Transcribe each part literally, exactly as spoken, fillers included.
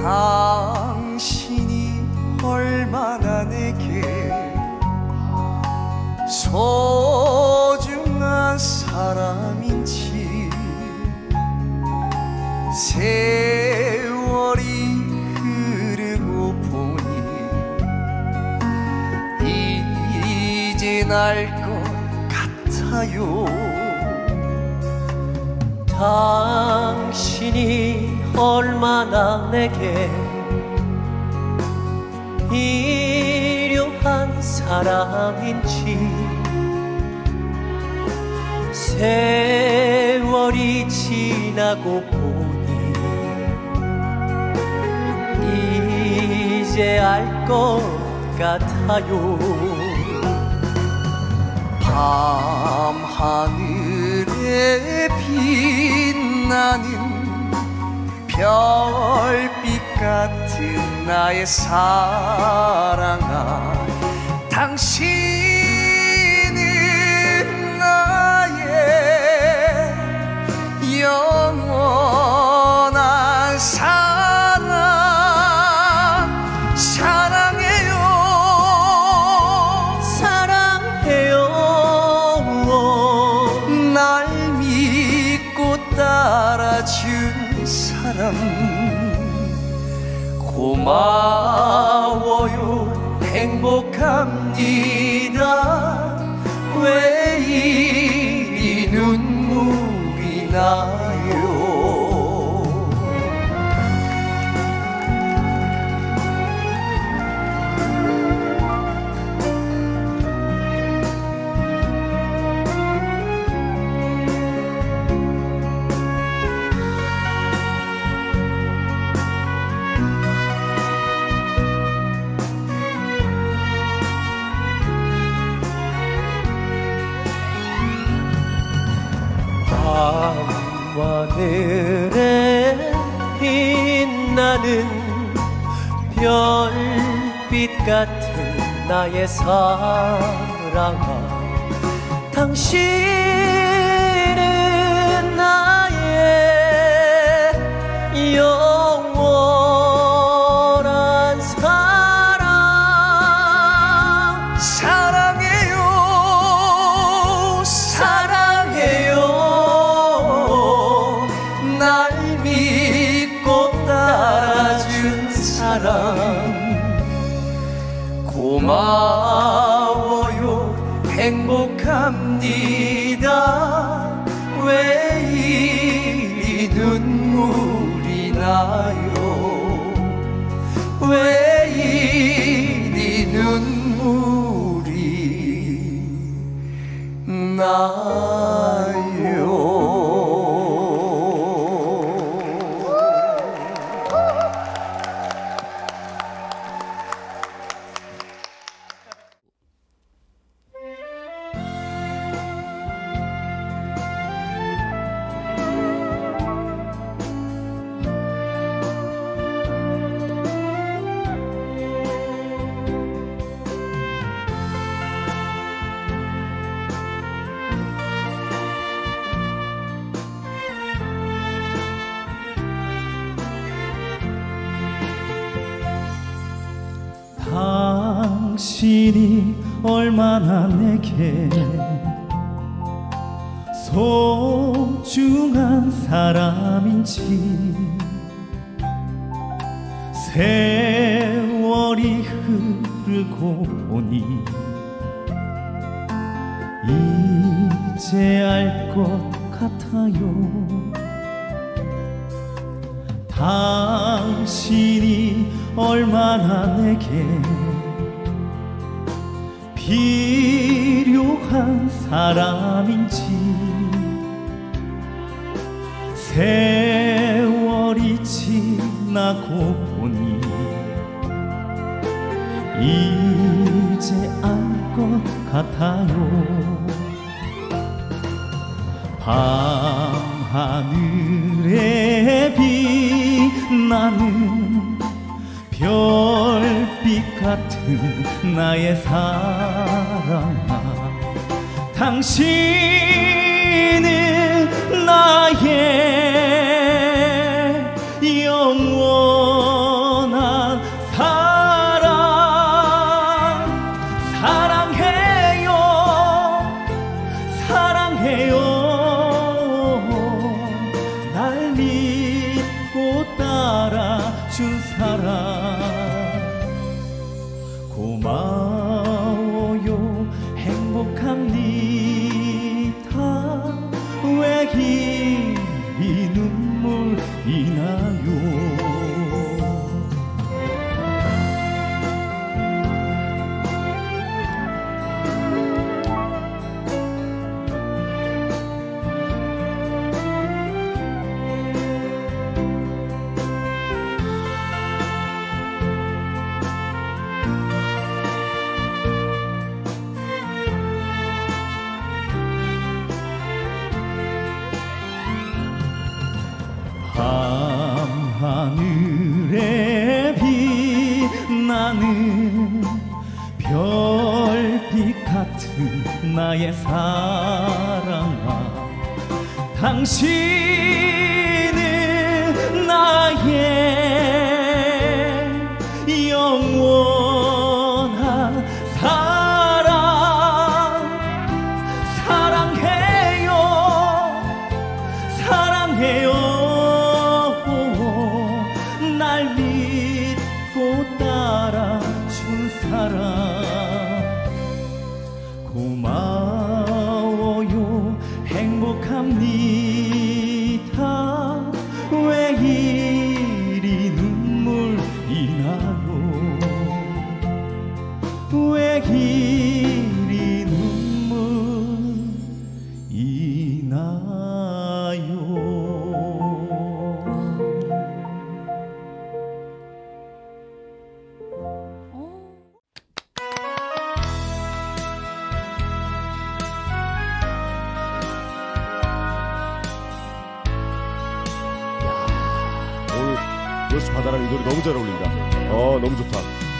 당신이 얼마나 내게 소중한 사람인지 세월이 흐르고 보니 이젠 알 것 같아요. 당신이 얼마나 내게 필요한 사람인지 세월이 지나고 보니 이제 알 것 같아요. 밤하늘에 빛나는 별빛 같은 나의 사랑아, 당신은 나의 영원한 사랑. 사랑해요 사랑해요. 날 믿고 따라준 사람 고마워요. 행복합니다. 왜 이리 눈물이 나요. 밤하늘에 빛나는 별빛 같은 나의 사랑아, 당신은 나의 영원한 사랑. 사랑해요 사랑해요. 날 믿고 따라준 사람 고마워요. 행복합니다. 왜 이리 눈물이 나요. 왜 이리 눈물이 나요. 당신이 얼마나 내게 소중한 사람인지 세월이 흐르고 보니 이제 알 것 같아요. 당신이 얼마나 내게 필요한 사람인지 세월이 지나고 보니 이제 알 것 같아요. 밤하늘에 빛나는 별빛 같은 나의 사랑아, 당신은 나의 영원 사랑 사랑해요 사랑해요 날 믿고 따라준 사랑 고마워요 행복합니다 왜 이 눈물이 나요 밤하늘에 빛나는 별빛 같은 나의 사랑아 당신은 나의 영원한 사랑 사랑해요 사랑해요 날 믿고 따라준 사랑 고마워요 행복합니다 왜 이리 눈물이 나요 왜 이리 눈물이 나요 요시 바다랑 이 노래 너무 잘 어울린다. 어 너무 좋다.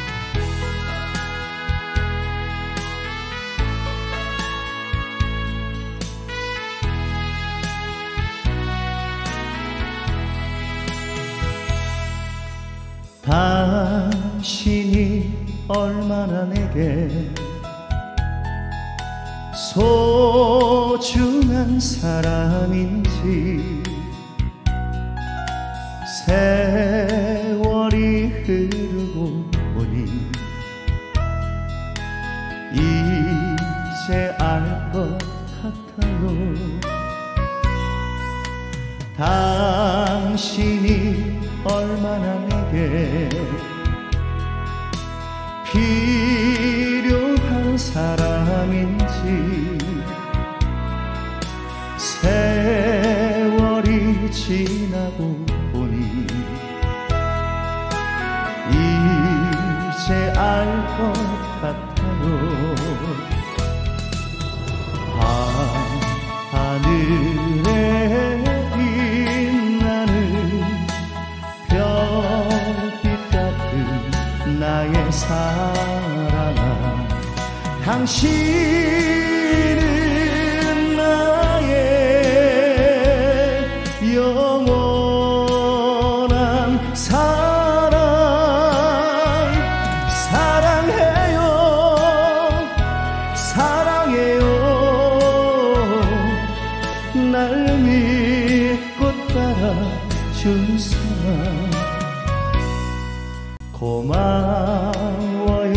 당신이 얼마나 내게 소중한 사람인지 세월이 흐르고 보니 이제 알 것 같아요 당신이 얼마나 내게 필요한 사람인지 세월이 지나고 보니 이제 알 것 같아요 하늘에 빛나는 별빛 같은 나의 사랑아 당신은 나의 영원한 사랑 사랑해요 사랑해요 날 믿고 따라준 사랑 고마워요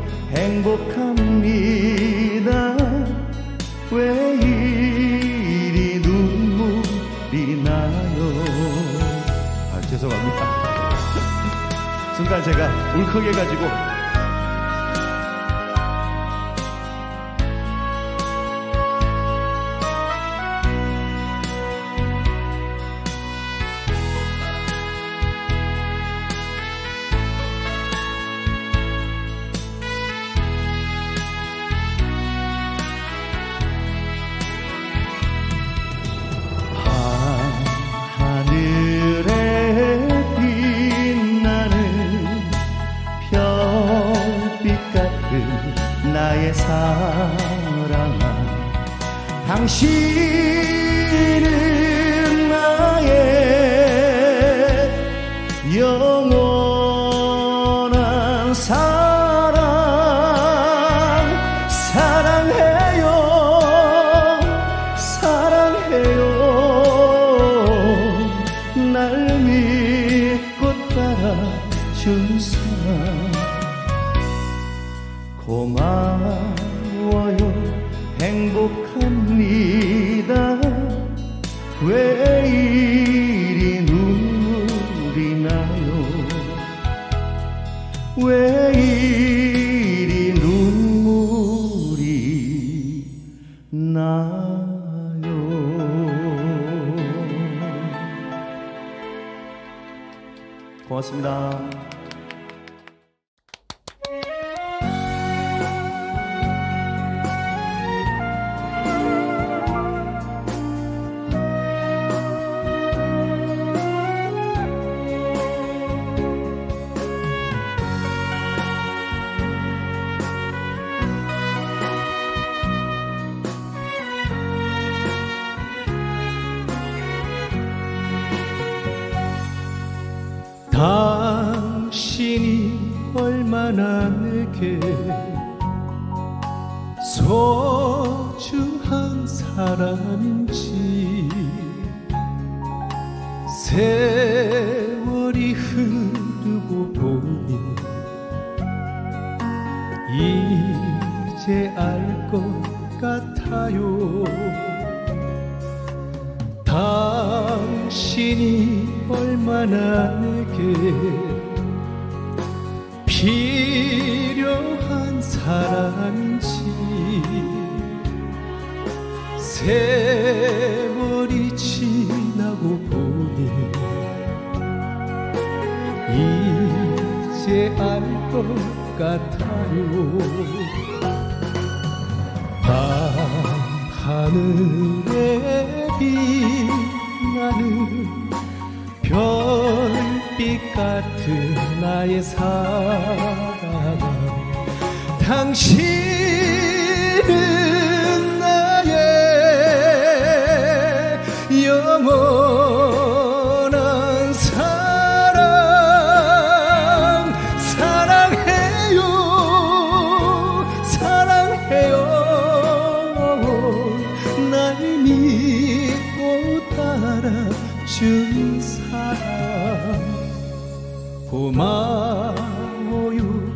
행복합니다 왜 이리 눈물이 나요 아 죄송합니다. 순간 제가 울컥해가지고 나의 사랑아 당신은 나의 영원한 사랑 사랑해요 사랑해요 날 믿고 따라준 사랑 고마워요 행복합니다 왜 이리 눈물이 나요 왜 이리 눈물이 나요. 고맙습니다. 당신이 얼마나 내게 소중한 사람인지 세월이 흐르고 보니 이제 알 것 같아요. 당신이 얼마나 내게 필요한 사람인지 세월이 지나고 보니 이제 알 것 같아요. 밤하늘에 빛나는 별빛 같은 나의 사랑 당신은 나의 영원한 사랑 사랑해요 사랑해요 날 믿고 따라준 사랑 고마워요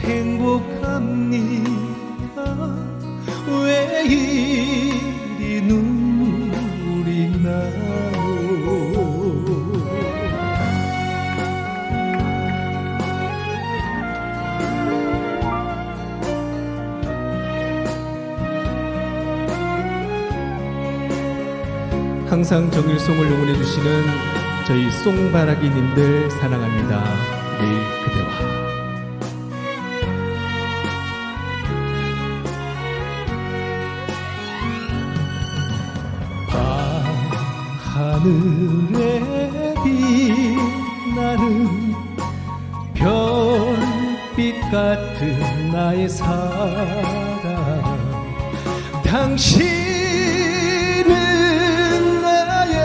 행복합니다 왜 이리 눈물이 나요. 항상 정일송을 응원해 주시는 저희 송바라기님들 사랑합니다. 늘 그대와. 하늘에 빛나는 별빛 같은 나의 사랑 당신은 나의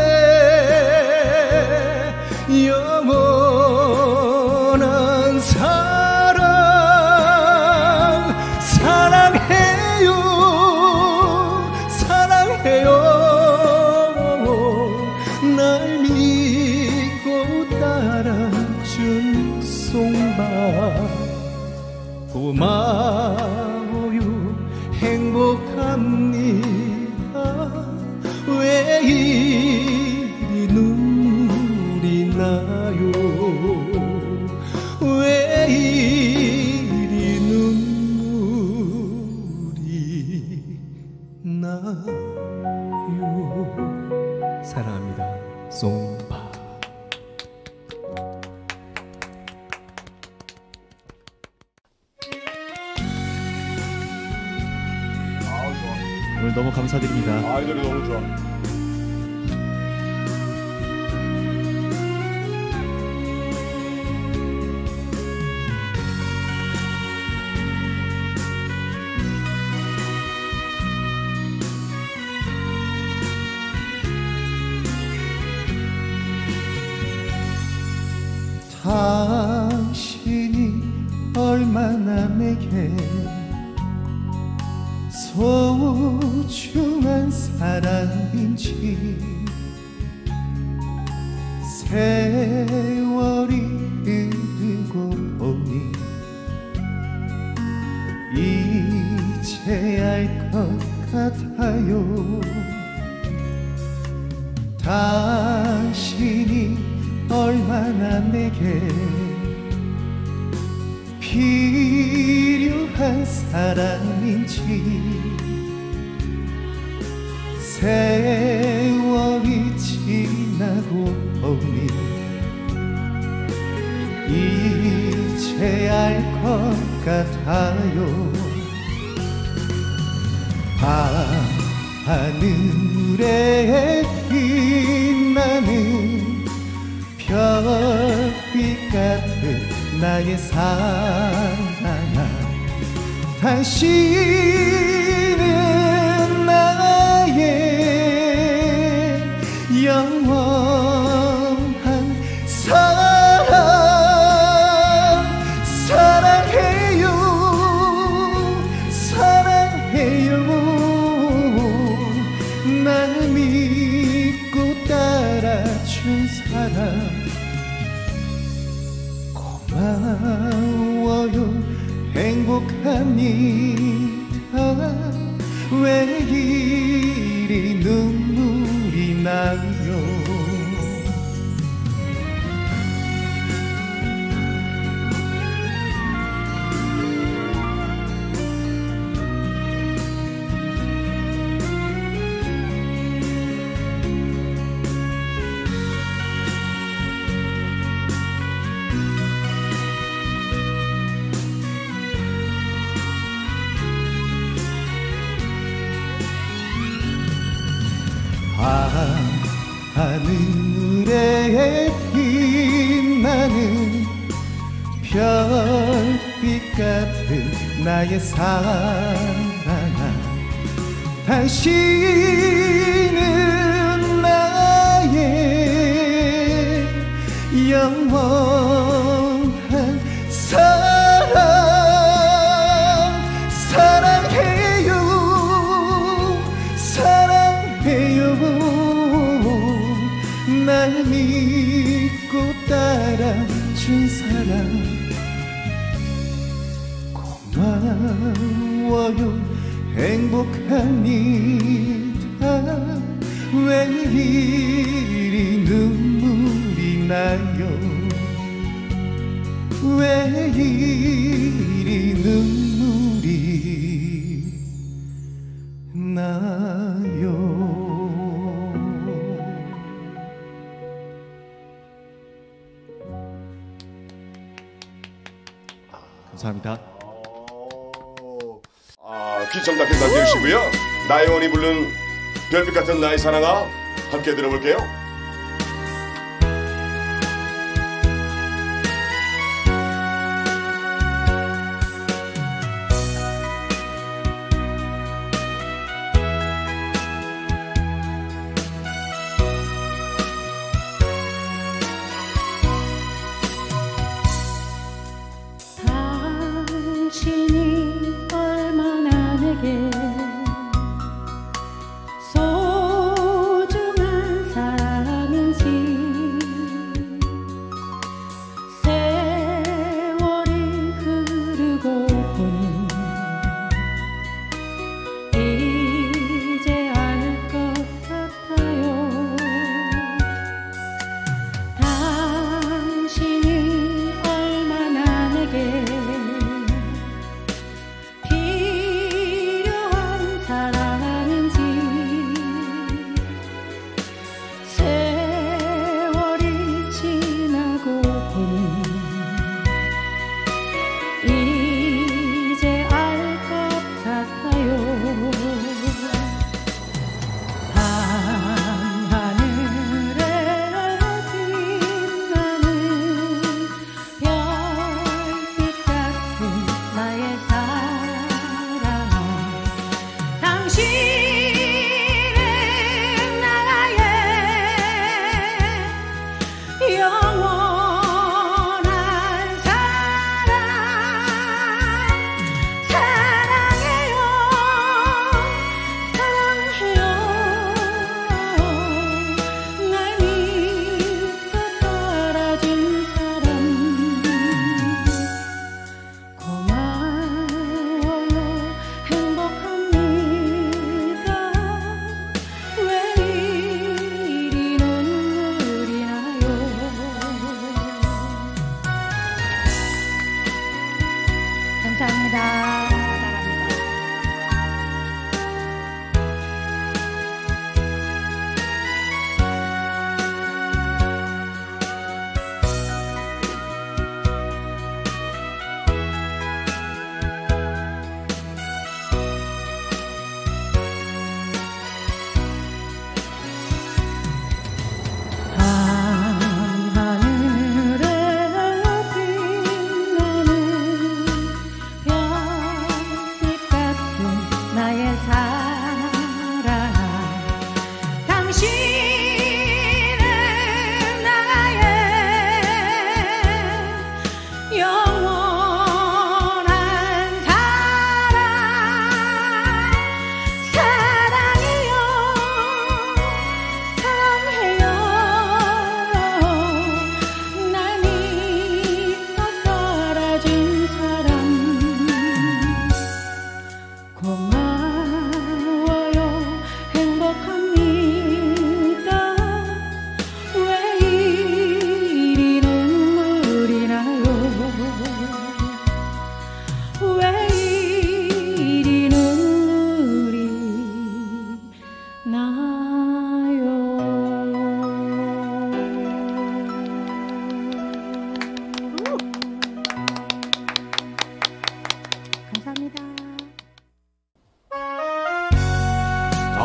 영원한 사랑 사랑해요 사랑해요 날 믿고 따라준 송바 고마워요 행복합니다 왜 이리 눈물이 나요 왜 이리 눈물이 나요. 사랑합니다. 송바. 오늘 너무 감사드립니다. 아, 이 노래 너무 좋아. 당신이 얼마나 얼마나 내게 소중한 사람인지 세월이 흐르고 보니 이제 알 것 같아요. 당신이 얼마나 내게 필요한 사람인지 세월이 지나고 보니 이제 알 것 같아요. 밤하늘에 빛나는 별빛 같은 나의 사랑아, 당신은 나의 영원한 사랑. 사랑해요 사랑해요 날 믿고 따라준 사람 고마워요. 행복합니다. 왜 이리 눈물이 나요. 하늘에 빛나는 별빛 같은 나의 사랑아, 당신은 나의 영원한 사랑. 사랑해요 사랑해요 날 믿고 따라준 사람 고마워요. 행복합니다. 왜 이리 눈물이 나요. 왜 이리 눈물이 나요. 감사합니다. 아, 귀청답게 남겨주시고요. 나영원이 부른 별빛 같은 나의 사랑아 함께 들어볼게요. 당신이 얼마나 내게 소중한 사람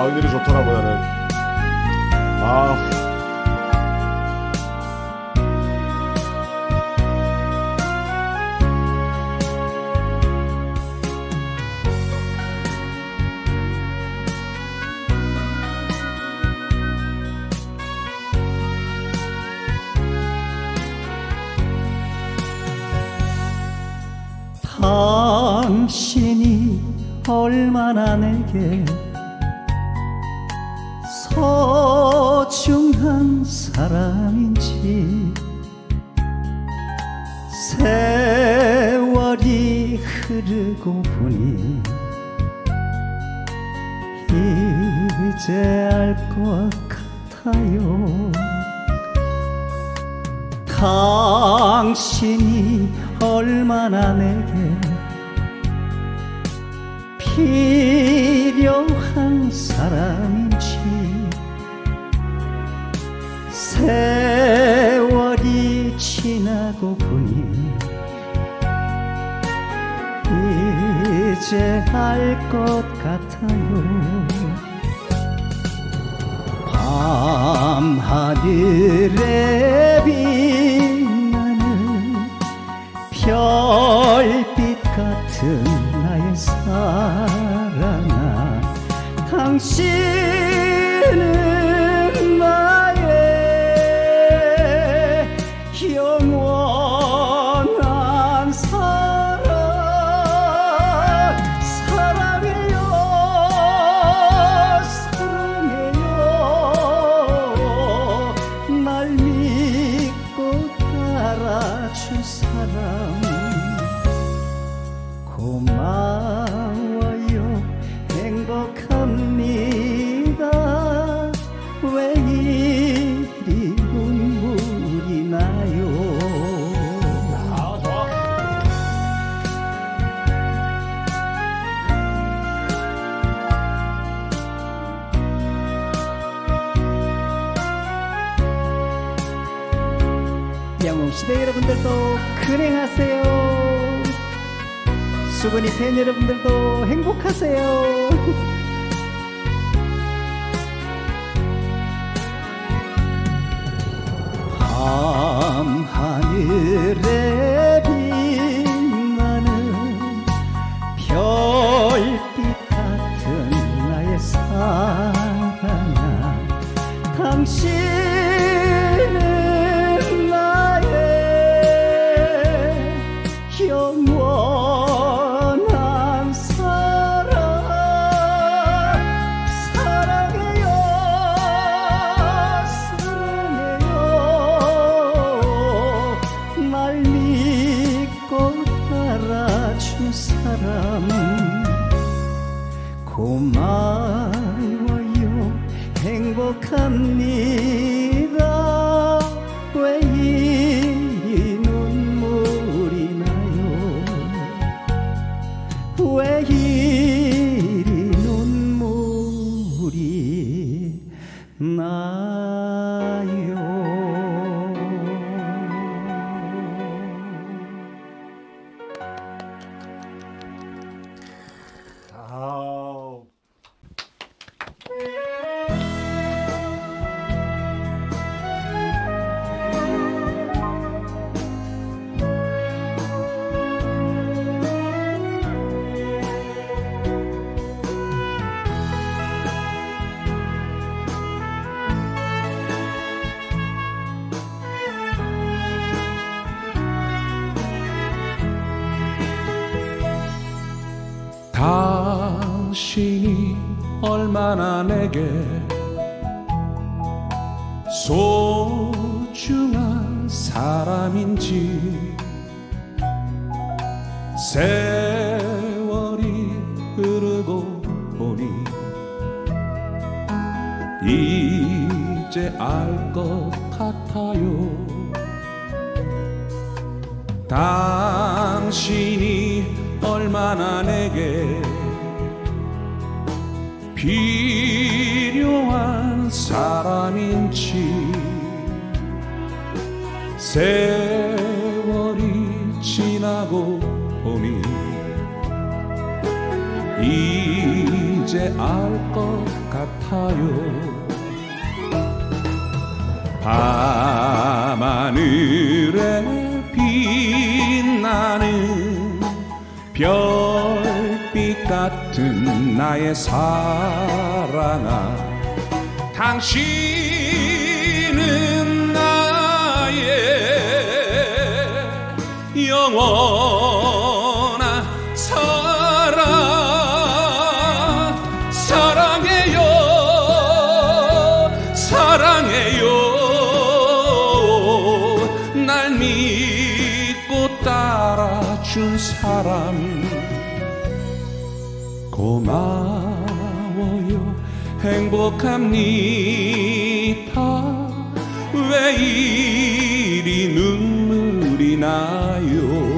이 노래 좋더라고 나는. 아. 당신이 얼마나 내게 소중한 사람인지 세월이 흐르고 보니 이제 알 것 같아요. 당신이 얼마나 내게 필요한 사람인지 세월이 지나고 보니 이제 알 것 같아요. 밤하늘에 빛나는 별빛 같은 나의 사랑아, 당신은 나의 영원한 사랑. 사랑해요 사랑해요 날 믿고 따라준 사람. 고마워요 행복합니다. 왜 이리 눈물이 나요. 아, 좋아. 영웅시대 여러분들도 근행하세요. 수근이 팬 여러분들도 행복하세요. 밤하늘에 빛나는 별빛 같은 나의 사랑아, 당신은 나의 영원한 사랑. 사랑해요 사랑해요 날 믿고 따라준 사람. 고마워요 행복합니다. 왜 이리 눈물이 나요. 왜 이리 눈물이 나요. 아. 당신이 얼마나 내게 소중한 사람인지 세월이 흐르고 보니 이제 알 것 같아요. 당신이 얼마나 내게 필요한 사람인지 세월이 지나고 보니 이제 알 것 같아요. 밤하늘에 빛나는 별빛 같은 나의 사랑아, 당신은 나의 영원한 사랑. 사랑해요, 사랑해요. 날 믿고 따라준 사람 고마워요. 행복합니다. 왜 이리 눈물이 나요.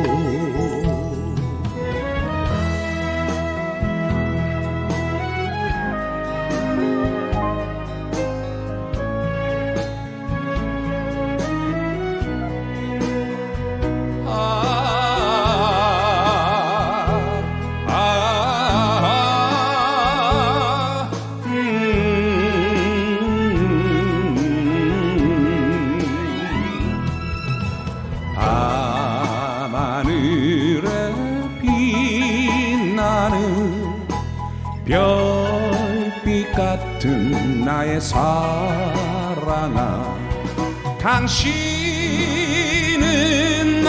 별빛 같은 나의 사랑아, 당신은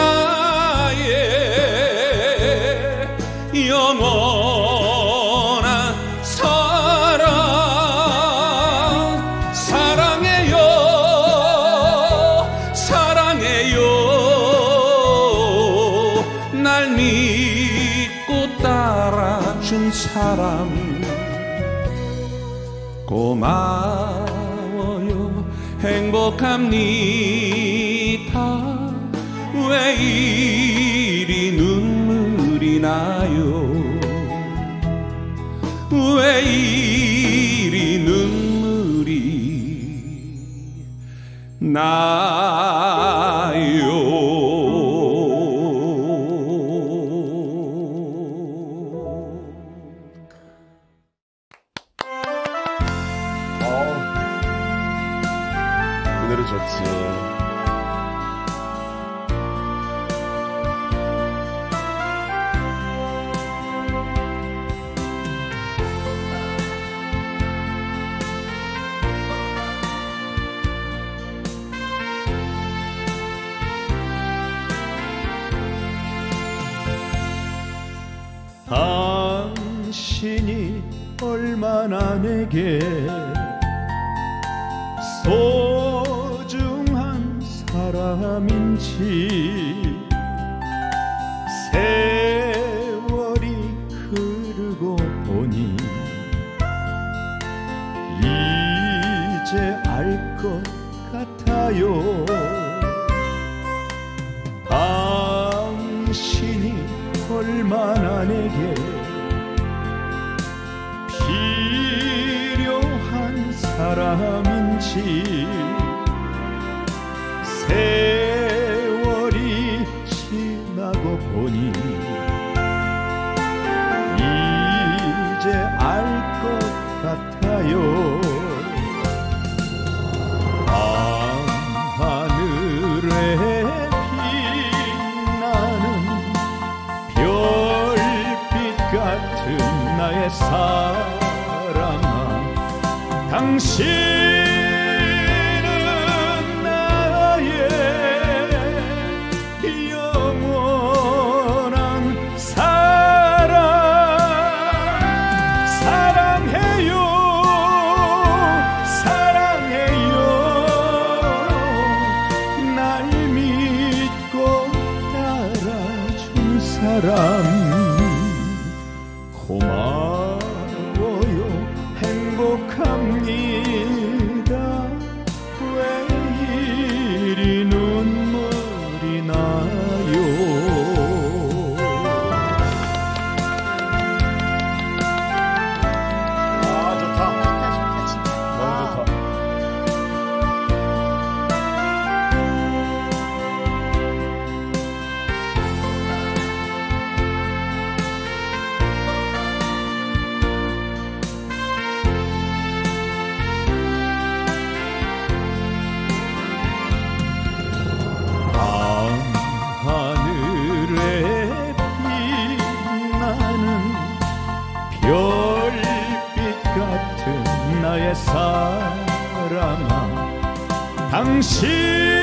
나의 영원한 사랑. 사랑해요, 사랑해요. 날 믿고 따라준 사람 고마워요. 행복합니다. 왜 이리 눈물이 나요. 왜 이리 눈물이 나요. 좋지. 당신이 얼마나 내게 소중한 사람인지 세월이 흐르고 보니 이제 알 것 같아요. 당신이 얼마나 내게 필요한 사람인지 세월이 지나고 보니 이제 알 것 같아요. 밤하늘에 빛나는 별빛 같은 나의 사랑아, 당신은 나의 영원한 사랑. 사랑해요, 사랑해요. 날 믿고 따라준 사람 고마워요. 행복합니다. 왜 이리 눈물이 나요. 아, 좋다. 너무 좋다. 사랑아 당신